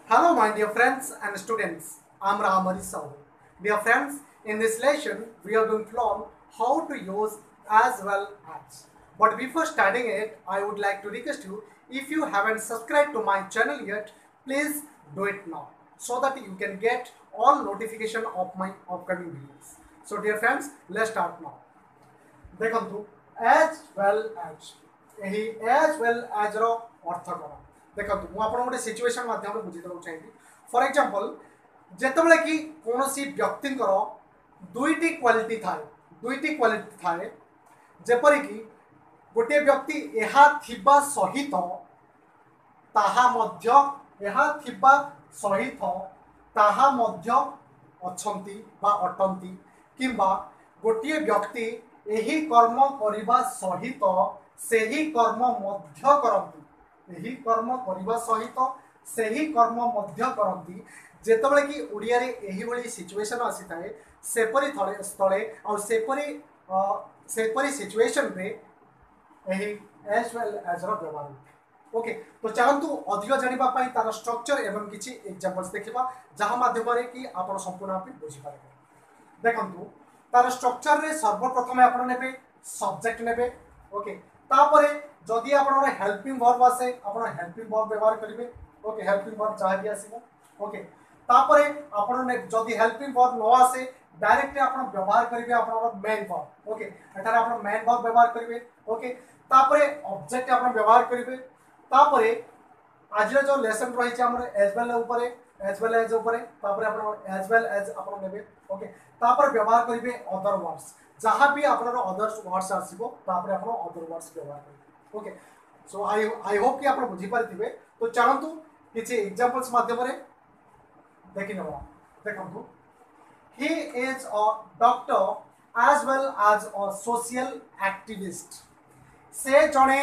Hello, my dear friends and students. I'm Rahamari Sahu. Dear friends, in this lesson, we are going to learn how to use as well as. But before starting it, I would like to request you, if you haven't subscribed to my channel yet, please do it now so that you can get all notification of my upcoming videos. So, dear friends, let's start now. देखु as well as यही as well as अर्थ कौन देखो मुझे गोटे situation माध्यम बुझीदेक चाहिए for example जितेबाला कि कौन व्यक्ति दुईटी क्वालिटी थाए जेपरिक गोटे व्यक्ति यह सहित अटंती किंबा गोटे व्यक्ति यही कर्म करने सहित से ही कर्म मध्य करती यही कर्म करने सहित से ही कर्म मध्य करती जेतेबेले कि ओडिया रे एही भली सिचुएशन आसी थाए सेपरी स्थले और सेपरी सिचुएशन रे एही एज वेल एज रो व्यवहार होता ओके तो चलतु अधिक जानिबा पई तार स्ट्रक्चर एवं किछि एग्जांपल्स देखिबा जहां माध्यम रे कि आपण संपूर्ण आप बुझी पारे देखंतु तार स्ट्रक्चर रे सर्वप्रथम आपण नेबे सब्जेक्ट नेबे ओके तापरे जदि आपण हेल्पिंग वर्ब आसे आपण हेल्पिंग वर्ब व्यवहार करिवे ओके हेल्पिंग वर्ब जहा भी आसीबो ओके तापरे आपण जदि हेल्पिंग वर्ब न आसे डायरेक्ट आपण व्यवहार करिवे आपण मेन वर्ब ओके एठारे आपण मेन वर्ब व्यवहार करिवे ओके तापरे ऑब्जेक्ट आपण व्यवहार करिवे तापरे आज जो लेसन रही छै हमर एज वेल एज ऊपर तापरे आपण एज वेल एज आपण नेबे ओके तापर व्यवहार करिवे अदर वर्ड्स जहां भी आपन अदर वर्ड्स आसीबो तापर आपन अदर वर्ड्स व्यवहार करिवे ओके सो आई होप कि आपन बुझी पारिथिबे तो चलंतु किछि एग्जांपल्स माध्यम रे देखि नबा देखंतु he is a doctor as well as a social activist से जणे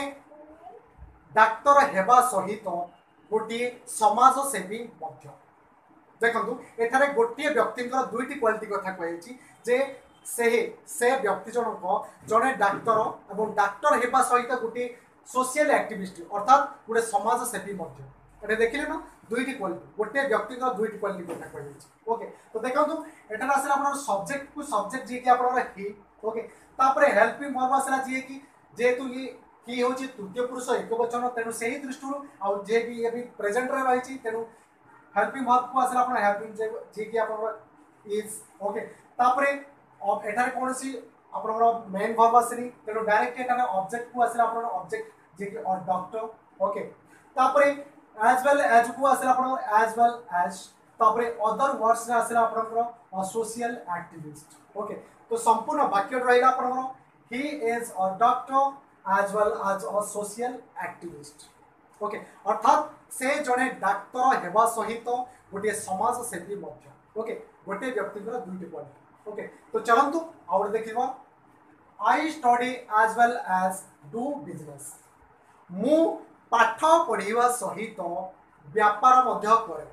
डाक्टर हेबा सहित गोटे समाज सेवी मध्य देखंतु एठारे गोटे व्यक्ति दुईटी क्वालिटी कथा कहि जे से व्यक्ति जनक जड़े डाक्तर और डाक्तर हेबा सहित गोटे सोशल एक्टिविस्ट अर्थात गोटे समाज सेवी मध्य देखिले ना दुईटी क्वालिटी गोटे व्यक्ति दुईटी क्वालिटी कथा कहि ओके तो देखंतु एठारे आसला आपन सब्जेक्ट को सब्जेक्ट जे कि आपन ही ओके तापरे हेल्पिंग वर्ब आसला जे कि जेतु कि होची तृतीय पुरुष एकवचन तेनु सेही दृष्टि आ जे भी प्रेजेंट रे रही तेनु हेल्पिंग वर्ब को आसला अपन हेल्पिंग जे कि अपन इज ओके तापरे अब एठारे कोनसी अपन मेन वर्ब आसनी तेनु डायरेक्ट एठारे ऑब्जेक्ट को आसला अपन ऑब्जेक्ट जे कि और डॉक्टर ओके तापरे एज वेल एज को आसला अपन एज वेल एज तापरे अदर वर्ड्स रे आसला अपन सोशल एक्टिविस्ट ओके तो संपूर्ण वाक्य रहिला अपन he is a doctor as well as a social activist okay अर्थात से जड़े डाक्तर हेबा सहित गोटे समाज सेवी मध्य ओके गोटे व्यक्ति दुईटी क्वालिटी ओके तो चलंतु आउट देखिबा I study as well as do business मु पाठ पढ़िबा सहित व्यापार मध्य करे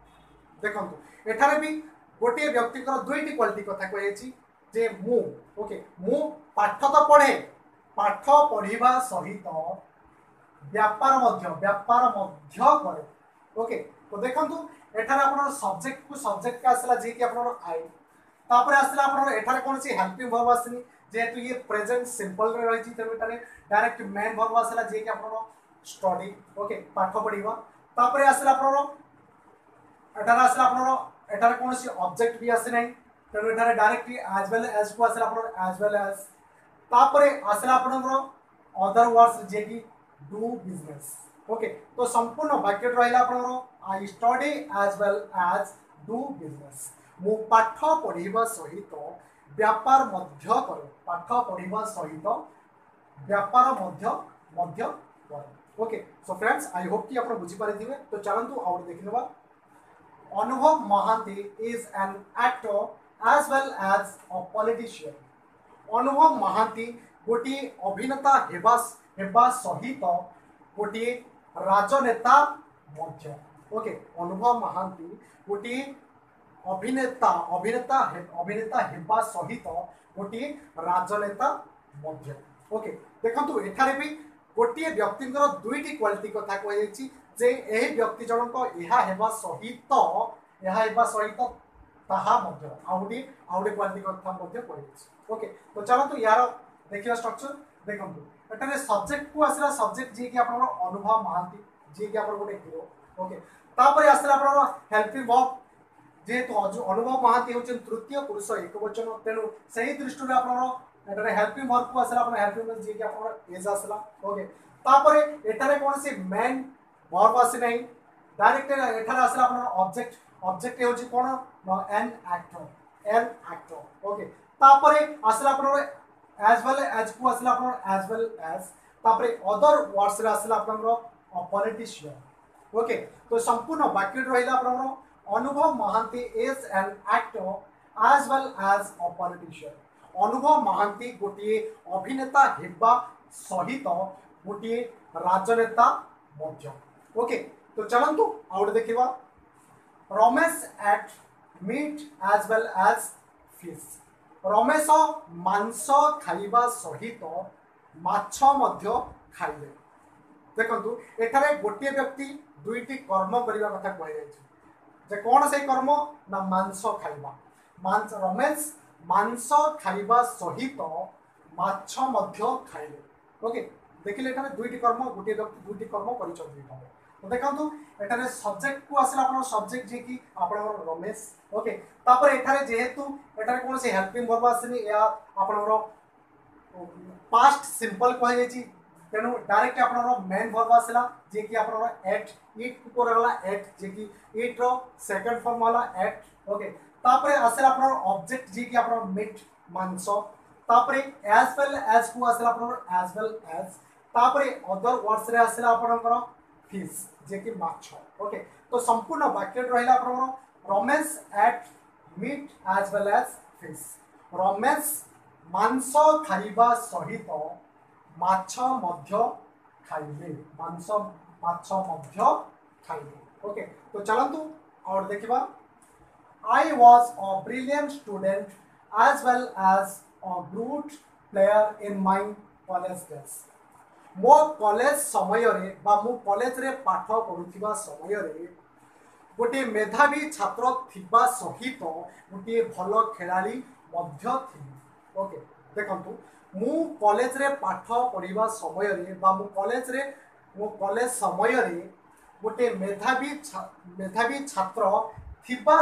देखंतु एठारे भी गोटे व्यक्ति दुईटी क्वालिटी कथा कहि जे मु ओके मु पाठ तो पढ़े पाठ पढ़िबा सहित व्यापार मध्य करे ओके तो देखंतु एठारे आपण सब्जेक्ट को सब्जेक्ट का आसला जे कि आपण आई तापर आसला आपण एठारे कोनसी हेल्पिंग वर्ब आसनी जेतु ये प्रेजेंट सिंपल रे रही त एठारे डायरेक्ट मेन वर्ब आसला जे कि आपण स्टडी ओके पाठ पढ़िबा तापर आसला आपण एठारे आसला आपण एठारे कोनसी ऑब्जेक्ट भी आसे नै त एठारे डायरेक्ट एज वेल एज को आसला आपण एज वेल एज तापर आसला आपण अदर वर्ड्स जे कि डू बिजनेस ओके तो संपूर्ण वाक्य रहिला आपनरो I study as well as do business मु पाठ पढ़िबा सहित व्यापार मध्य करे पाठ पढ़िबा सहित व्यापार मध्य करे okay so friends I hope कि आपन बुझी पारिथिबे तो चलंतु आउट देखिनबा Anubhav Mohanty is an actor as well as a politician Anubhav Mohanty गोटी अभिनेता हेबा सहित गोटे राजनेता मध्य ओके अनुभव महांती गोटे अभिनेता हेबा सहित गोटे राजनेता मध्य ओके देखंतु एठारे भी गोटे व्यक्ति दुईटी क्वालिटी कथा कही जे एही व्यक्ति जनक ଏହା हेबा सहित ताहा मध्य आउटे क्वालिटी कथा मध्य कहैछि। ओके तो चलतु यार देखिया स्ट्रक्चर देखंतु एटारे सब्जेक्ट को आसला सब्जेक्ट जे कि आपन अनुभव महांती जे कि आपन गोटे हीरो। ओके तापर आसला आपन हेल्पिंग वर्ब जेहेतु अनुभव महांती होचन तृतीय पुरुष एकवचन तेणु सही दृष्टि आपन एटारे हेल्पिंग वर्ब को आसला आपन हेल्पिंग वर्ब जे कि आपन एज आसला। ओके तापर एटारे कोन से मेन वर्ब आसी नहीं डायरेक्ट एठारे आसला आपन ऑब्जेक्ट होची कोन एन एक्टर। ओके तापर आसला आपन as well as को आसला आपन as well as तापर अदर वर्ड्स रे आसला आपन पॉलिटिशियन। ओके तो संपूर्ण वाक्य रहिला आपन Anubhav Mohanty is an actor as well as a politician। अनुभव महांती गोटे अभिनेता हेबा सहित गोटे राजनेता मध्य। ओके तो चलंतु आउट देखिबा Ramesh eat meat as well as fish। Ramesh मांस खाइबा सहित माछ मध्य खाइले। देखंतु एठारे गोटे व्यक्ति दुईटी कर्म करिबा कथा कहै जायछि जे कोन से कर्म ना मांस खाइबा मांस रमेश मांस खाइबा सहित माछ मध्य खाइले। ओके देखिले एठारे दुईटी कर्म गोटे व्यक्ति दुईटी कर्म करिसथि। तो देखंतु एठारे सब्जेक्ट को आसला आपन सब्जेक्ट जे कि आपन रमेश। ओके तापर एठारे जेहेतु एठारे कोन से हेल्पिंग वर्ब आसनी या आपन पास्ट सिंपल कहै जायछि तेनु डायरेक्ट आपन मेन वर्ब आसला जे कि आपन एट इट को रहला एट जे कि इट रो सेकंड फॉर्म वाला एट। ओके तापर आसला आपन ऑब्जेक्ट जे कि आपन मीट मांस तापर एज वेल एज को आसला आपन एज वेल एज तापर अदर वर्ड्स रे आसला आपन फिश जे कि माछ। ओके तो संपूर्ण वाक्य रहिला आपन Ramesh eat meat as well as fish. Ramesh मांस खाइबा सहित माछ मध्य खाइले मांस माछ मध्य खाइले। ओके तो चलंतु और देखिबा I was a brilliant student as well as a good player in my college days. मो कॉलेज समय रे बा मो कॉलेज रे पाठ पढुथिबा समय रे गोटे मेधावी छात्र थिबा सहित गोटे भल खेलाड़ी मध्य थिली। ओके देखंतु मु कॉलेज रे पाठ पढिबा समय रे बा मो कॉलेज समय रे गोटे मेधावी छात्र थिबा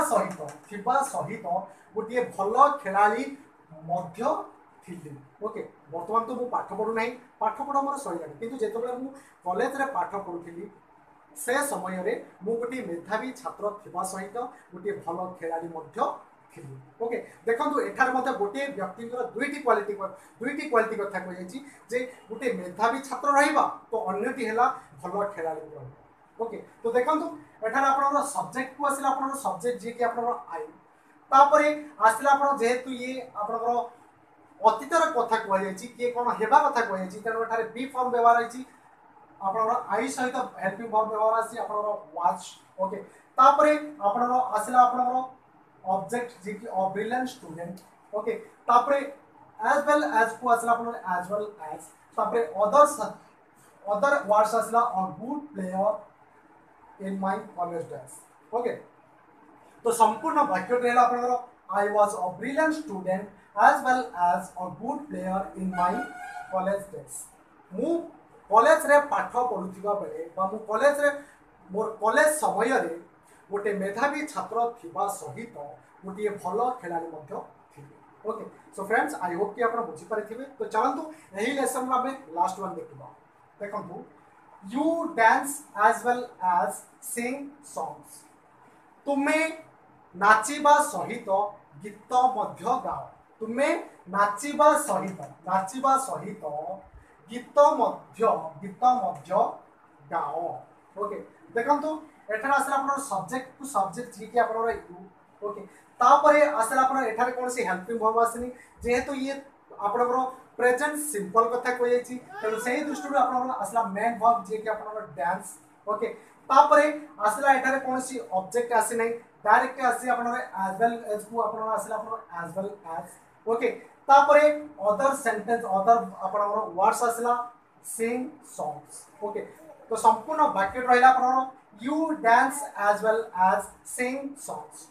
सहित गोटे भल खेलाड़ी मध्य थिली। ओके वर्तमान तो मु पाठ पढु नाही पाठ पढा मोर सहिलानी किंतु जेतबेले मु कॉलेज रे पाठ पढुथिली से समय रे मु गोटे मेधावी छात्र थिबा सहित गोटे भल खेलाड़ी मध्य थिली। ओके देखंतु एठार मते गोटे व्यक्तिकर दुईटी क्वालिटी कथा कहि जायछि जे गोटे मेधावी छात्र रहिबा तो अन्यटी हेला भल खेलाड़ी रहिबा। ओके तो देखंतु एठार आपन सब्जेक्ट को आसिला आपन सब्जेक्ट जे कि आपन आई तापरे आसिला आपन जेहेतु ये आपन अतीतर कथा कहि जायछि कि कोन हेबा कथा कहि जायछि तेनो एठारे बी फॉर्म व्यवहार आइछि आपन आई सहित हेल्पिंग वर्ब व्यवहार आछि आपन वाच। ओके तापरे आपन आसिला आपन ऑब्जेक्ट जे कि अ ब्रिलियंट स्टूडेंट। ओके तापरे एज वेल एज को आसिला आपन एज वेल एज तापरे अदर वर्ड्स आसिला a good player in my college days. Okay तो संपूर्ण वाक्य रहला आपन I was a brilliant student as well as a good player in my college days। मु कॉलेज रे पाठ पढुथिबा बेले बा मु कॉलेज रे मोर कॉलेज समय रे गोटे मेधावी छात्र थिबा सहित गोटे भल खेलाड़ी मध्य थिले। Okay so friends I hope कि आपन बुझी पारिथिबे। तो चलंतु एही लेसन रा में लास्ट वन देखिबा। देखंतु you dance as well as sing songs। तुमे नाचिबा सहित गीत मध्य गाओ। तुमे नाचिबा सहित गीत मध्य गाओ। ओके देखंतु एठार आसला आपन सब्जेक्ट टू सब्जेक्ट जे कि आपन यू। ओके तापरे आसला आपन एठारे कोन से हेल्पिंग वर्ब आसनी जेहेतु ये आपन प्रेजेंट सिंपल कथा कहि जायछि तेनु सही दृष्टि आपन आसला मेन वर्ब जे कि आपन डांस। ओके तापरे आसला एठारे कोन से ऑब्जेक्ट आसी नै डायरेक्ट आसी आपन एज वेल एज को आपन आसला आपन एज वेल एज। ओके तापरे अदर सेंटेंस अदर आपन वर्ड्स आसला सिंग सॉन्ग्स। ओके तो संपूर्ण वाक्य रहा आपन you dance as well as sing songs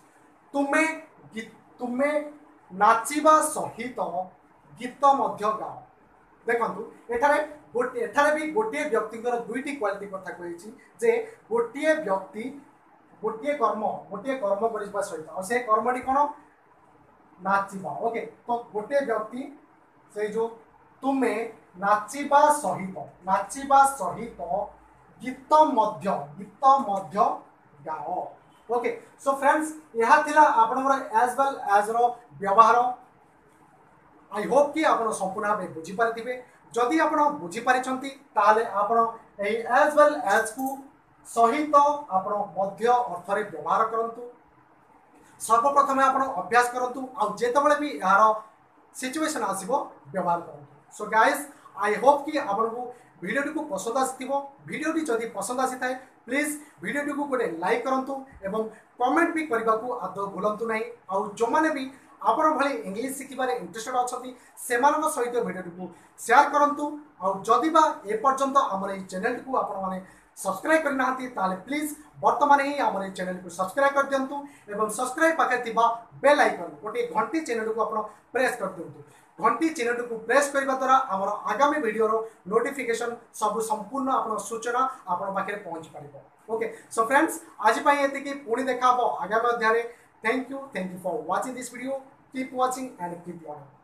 तुमे नाचिबा सहित गीत मध्य गाओ देखंतु एठारे भी गोटे व्यक्ति दुईटी क्वालिटी कथा कही जे गोटे व्यक्ति गोटे कर्म करने सहित और से कर्मटी कौन नाचिबा ओके तो गोटे व्यक्ति से जो तुमे नाचिबा सहित गीत मध्य गाओ ओके सो फ्रेंड्स यह थिला आपनकर एज वेल एज रो व्यवहार आई होप कि आप संपूर्ण भाव बुझी पारिथिबे जदि आप बुझी पारिछंती ताले आपण एही एज वेल एज को सहित आपण मध्य अर्थरे व्यवहार करंतु सर्वप्रथमे आपण अभ्यास करंतु आ जेतेबेले भी यार सिचुएशन आसीबो व्यवहार करंतु सो गाइस आई होप कि आपको वीडियो को पसंद आसीथिबो वीडियो जदि पसंद आसी थाए प्लीज वीडियो को गोटे लाइक करंतु एवं कमेंट भी करने को आदौ भूलंतु नहीं आउ जो माने भी आपण भली इंग्लिश शिखिबारे इंटरेस्टेड अछथि सेमानक सहित वीडियो को शेयर करंतु आउ जदि बा ए पर्यंत हमर ए चैनल को आपण माने सब्सक्राइब करना ताले प्लीज वर्तमान ही आम चैनल को सब्सक्राइब कर दिंतु एवं सब्सक्राइब पाखे थिबा बेल आइकन गोटे घंटी चैनल को आपण प्रेस कर दिंतु घंटी चैनल को प्रेस करबा द्वारा हमर आगामी वीडियो रो नोटिफिकेशन सब संपूर्ण आपण सूचना आपण पाखे पहुंच पारिबो ओके सो फ्रेंड्स आज पई एतिकी पुणी देखा आगामी अध्याय thank you for watching this video keep watching and keep learning.